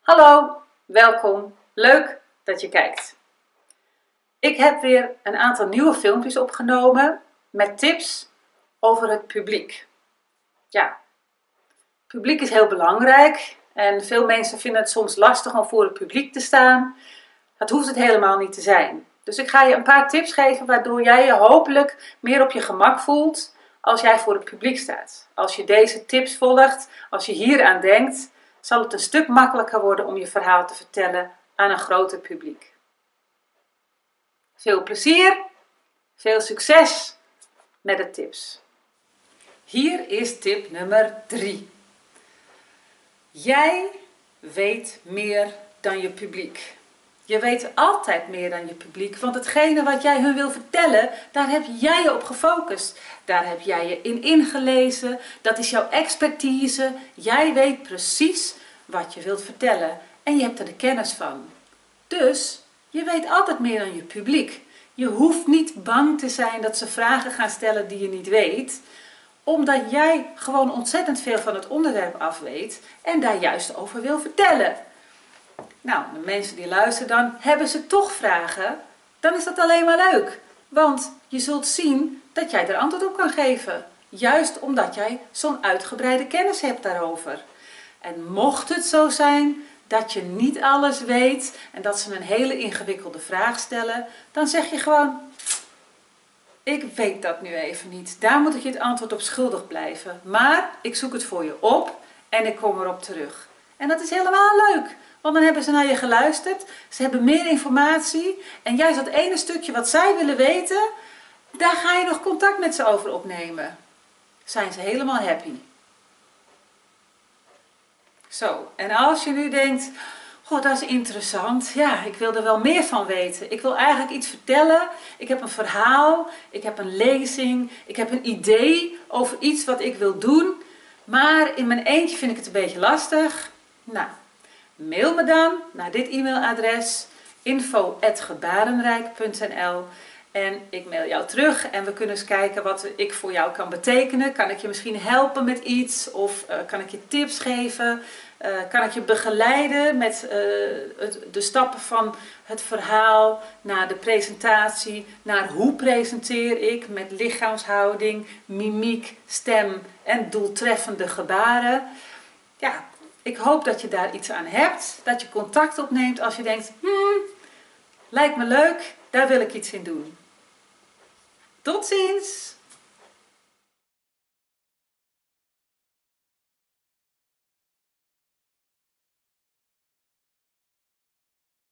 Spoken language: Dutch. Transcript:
Hallo, welkom. Leuk dat je kijkt. Ik heb weer een aantal nieuwe filmpjes opgenomen met tips over het publiek. Ja, publiek is heel belangrijk en veel mensen vinden het soms lastig om voor het publiek te staan. Dat hoeft het helemaal niet te zijn. Dus ik ga je een paar tips geven waardoor jij je hopelijk meer op je gemak voelt als jij voor het publiek staat. Als je deze tips volgt, als je hier aan denkt, zal het een stuk makkelijker worden om je verhaal te vertellen aan een groter publiek. Veel plezier, veel succes met de tips. Hier is tip nummer 3. Jij weet meer dan je publiek. Je weet altijd meer dan je publiek, want hetgene wat jij hun wil vertellen, daar heb jij je op gefocust. Daar heb jij je in ingelezen, dat is jouw expertise. Jij weet precies wat je wilt vertellen en je hebt er de kennis van. Dus je weet altijd meer dan je publiek. Je hoeft niet bang te zijn dat ze vragen gaan stellen die je niet weet, omdat jij gewoon ontzettend veel van het onderwerp af weet en daar juist over wil vertellen. Nou, de mensen die luisteren dan, hebben ze toch vragen, dan is dat alleen maar leuk. Want je zult zien dat jij er antwoord op kan geven. Juist omdat jij zo'n uitgebreide kennis hebt daarover. En mocht het zo zijn dat je niet alles weet en dat ze een hele ingewikkelde vraag stellen, dan zeg je gewoon: ik weet dat nu even niet. Daar moet ik je het antwoord op schuldig blijven. Maar ik zoek het voor je op en ik kom erop terug. En dat is helemaal leuk. Want dan hebben ze naar je geluisterd. Ze hebben meer informatie. En juist dat ene stukje wat zij willen weten, daar ga je nog contact met ze over opnemen. Zijn ze helemaal happy. Zo, en als je nu denkt: goh, dat is interessant. Ja, ik wil er wel meer van weten. Ik wil eigenlijk iets vertellen. Ik heb een verhaal. Ik heb een lezing. Ik heb een idee over iets wat ik wil doen. Maar in mijn eentje vind ik het een beetje lastig. Nou, mail me dan naar dit e-mailadres: info@gebarenrijk.nl en ik mail jou terug en we kunnen eens kijken wat ik voor jou kan betekenen. Kan ik je misschien helpen met iets of kan ik je tips geven? Kan ik je begeleiden met de stappen van het verhaal naar de presentatie, naar hoe presenteer ik met lichaamshouding, mimiek, stem en doeltreffende gebaren. Ja, ik hoop dat je daar iets aan hebt, dat je contact opneemt als je denkt: lijkt me leuk, daar wil ik iets in doen. Tot ziens!